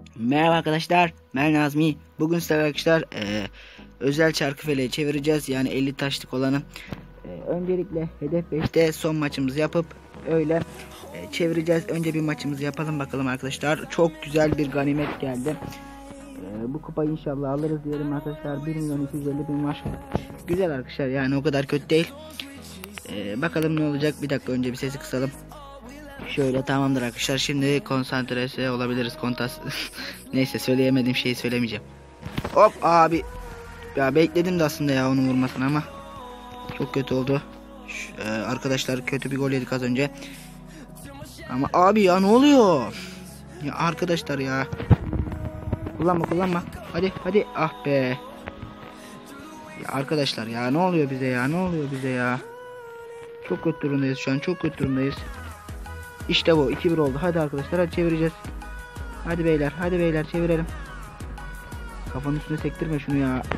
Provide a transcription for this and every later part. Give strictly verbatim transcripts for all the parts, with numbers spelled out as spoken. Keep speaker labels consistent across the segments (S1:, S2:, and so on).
S1: Merhaba arkadaşlar, ben Nazmi. Bugün sizlerle arkadaşlar e, özel çarkı feleği çevireceğiz, yani elli taşlık olanı. E, öncelikle hedef beşte son maçımızı yapıp öyle e, çevireceğiz. Önce bir maçımızı yapalım bakalım arkadaşlar. Çok güzel bir ganimet geldi. E, bu kupayı inşallah alırız diyelim arkadaşlar. bir milyon iki yüz elli bin var. Güzel arkadaşlar, yani o kadar kötü değil. E, bakalım ne olacak. Bir dakika, önce bir sesi kısalım. Şöyle, tamamdır arkadaşlar, şimdi konsantrese olabiliriz. Kontas neyse, söyleyemediğim şeyi söylemeyeceğim. Hop abi, ya bekledim de aslında ya onu vurmasın ama çok kötü oldu. Şu, e, arkadaşlar kötü bir gol yedik az önce. Ama abi ya ne oluyor ya arkadaşlar ya, kullanma kullanma, hadi hadi, ah be ya arkadaşlar, ya ne oluyor bize ya, ne oluyor bize ya, çok kötü durumdayız şu an, çok kötü durumdayız. İşte bu, iki bir oldu. Hadi arkadaşlar, hadi çevireceğiz. Hadi beyler, hadi beyler, çevirelim. Kafanın üstüne sektirme şunu ya. Ya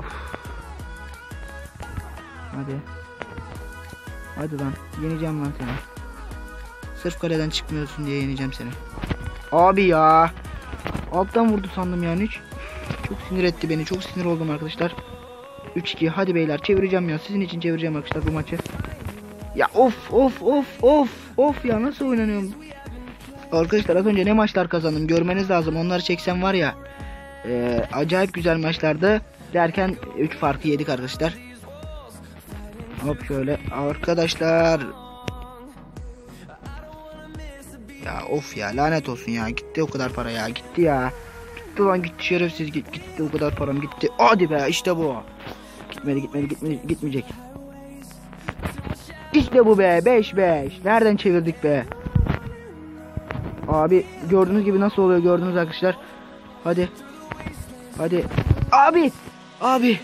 S1: hadi. Hadi lan, yeneceğim lan seni. Sırf kaleden çıkmıyorsun diye yeneceğim seni. Abi ya, alttan vurdu sandım yani hiç. Çok sinir etti beni, çok sinir oldum arkadaşlar. üç iki, hadi beyler, çevireceğim ya, sizin için çevireceğim arkadaşlar bu maçı. Ya of of of of of ya, nasıl oynanıyorum? Arkadaşlar az önce ne maçlar kazandım görmeniz lazım. Onları çeksem var ya, e, acayip güzel maçlardı. Derken üç farkı yedik arkadaşlar. Hop şöyle arkadaşlar. Ya of ya, lanet olsun ya, gitti o kadar para ya, gitti ya. Gitti lan, gitti şerefsiz, gitti, gitti o kadar param gitti. Hadi be, işte bu. Gitmedi gitmedi gitmedi, gitmeyecek. İşte bu be, beş beş. Nereden çevirdik be? Abi gördüğünüz gibi nasıl oluyor, gördünüz arkadaşlar. Hadi. Hadi. Abi. Abi.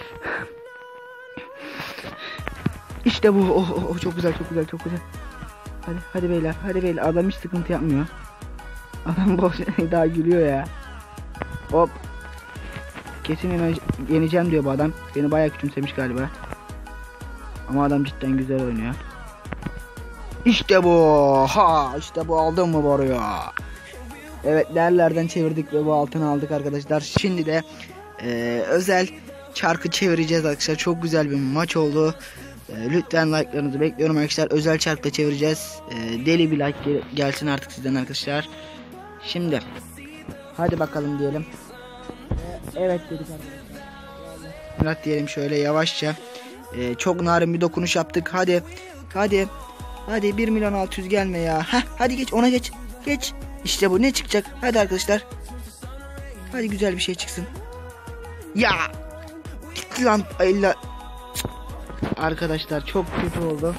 S1: İşte bu. Oh, oh, oh, çok güzel, çok güzel, çok güzel. Hadi hadi beyler, hadi beyler. Adam hiç sıkıntı yapmıyor. Adam boş daha gülüyor ya. Hop. Kesin yeneceğim diyor bu adam. Beni bayağı küçümsemiş galiba. Ama adam cidden güzel oynuyor. İşte bu. Ha, işte bu, aldım mı boruyu? Evet, değerlerden çevirdik ve bu altını aldık arkadaşlar. Şimdi de e, özel çarkı çevireceğiz arkadaşlar. Çok güzel bir maç oldu. E, lütfen like'larınızı bekliyorum arkadaşlar. Özel çarkla çevireceğiz. E, deli bir like gel gelsin artık sizden arkadaşlar. Şimdi hadi bakalım diyelim. E, evet dedik arkadaşlar. Murat diyelim şöyle yavaşça. E, çok narin bir dokunuş yaptık. Hadi. Hadi. Hadi bir milyon altı yüz gelme ya. Heh, hadi geç, ona geç. Geç. İşte bu, ne çıkacak? Hadi arkadaşlar. Hadi güzel bir şey çıksın. Ya. Gitti lan. Ayla. Arkadaşlar çok kötü oldu.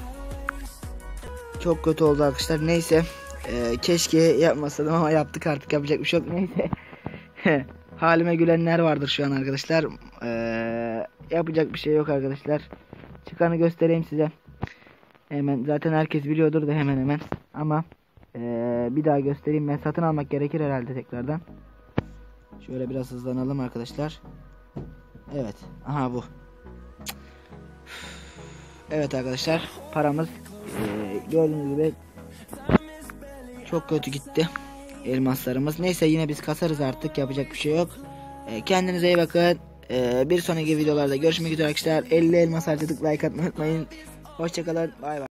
S1: Çok kötü oldu arkadaşlar. Neyse. Ee, keşke yapmasaydım ama yaptık artık, yapacak bir şey yok. Neyse. Halime gülenler vardır şu an arkadaşlar. Ee, yapacak bir şey yok arkadaşlar. Çıkanı göstereyim size. Hemen, zaten herkes biliyordur da hemen hemen. Ama ee, bir daha göstereyim. Ben satın almak gerekir herhalde tekrardan. Şöyle biraz hızlanalım arkadaşlar. Evet. Aha bu. Evet arkadaşlar. Paramız ee, gördüğünüz gibi çok kötü gitti. Elmaslarımız. Neyse, yine biz kasarız artık. Yapacak bir şey yok. E, kendinize iyi bakın. E, bir sonraki videolarda görüşmek üzere arkadaşlar. elli elmas harcadık. Like atmayı unutmayın. Hoşçakalın. Bay bay.